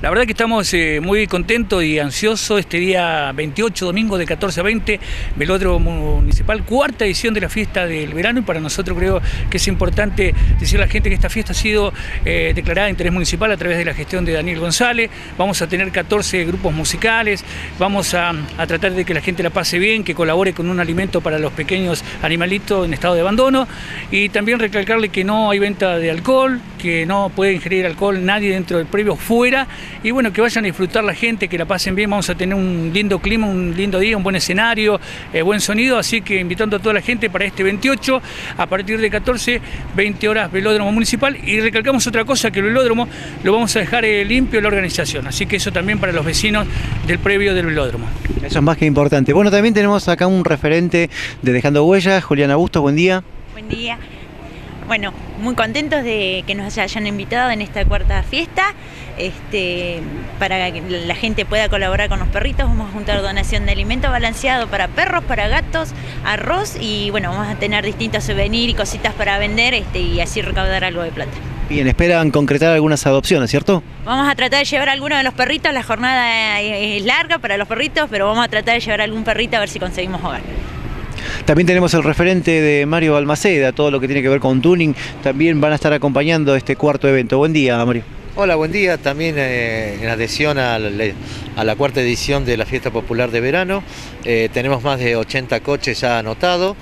La verdad que estamos muy contentos y ansiosos. Este día 28, domingo de 14 a 20, Velódromo Municipal, cuarta edición de la fiesta del verano, y para nosotros creo que es importante decirle a la gente que esta fiesta ha sido declarada de interés municipal a través de la gestión de Daniel González. Vamos a tener 14 grupos musicales, vamos a tratar de que la gente la pase bien, que colabore con un alimento para los pequeños animalitos en estado de abandono, y también recalcarle que no hay venta de alcohol, que no puede ingerir alcohol nadie dentro del previo, fuera, y bueno, que vayan a disfrutar la gente, que la pasen bien. Vamos a tener un lindo clima, un lindo día, un buen escenario, buen sonido, así que invitando a toda la gente para este 28, a partir de 14, 20 horas, Velódromo Municipal. Y recalcamos otra cosa, que el velódromo lo vamos a dejar limpio la organización, así que eso también para los vecinos del previo del velódromo. Eso es más que importante. Bueno, también tenemos acá un referente de Dejando Huellas, Juliana Bustos, buen día. Buen día. Bueno, muy contentos de que nos hayan invitado en esta cuarta fiesta, para que la gente pueda colaborar con los perritos. Vamos a juntar donación de alimento balanceado para perros, para gatos, arroz, y bueno, vamos a tener distintos souvenirs y cositas para vender, y así recaudar algo de plata. Bien, esperan concretar algunas adopciones, ¿cierto? Vamos a tratar de llevar a alguno de los perritos. La jornada es larga para los perritos, pero vamos a tratar de llevar a algún perrito a ver si conseguimos hogar. También tenemos el referente de Mario Balmaceda, todo lo que tiene que ver con tuning. También van a estar acompañando este cuarto evento. Buen día, Mario. Hola, buen día. También en adhesión a la cuarta edición de la Fiesta Popular de Verano, tenemos más de 80 coches ya anotados.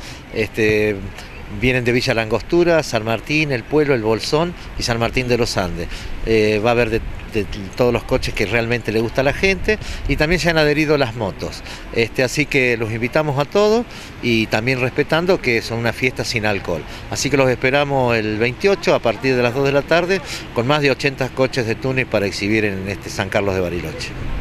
Vienen de Villa Langostura, San Martín, El Pueblo, El Bolsón y San Martín de los Andes. Va a haber de todos los coches que realmente le gusta a la gente, y también se han adherido las motos. Así que los invitamos a todos, y también respetando que son una fiesta sin alcohol. Así que los esperamos el 28 a partir de las 2 de la tarde con más de 80 coches de tuning para exhibir en San Carlos de Bariloche.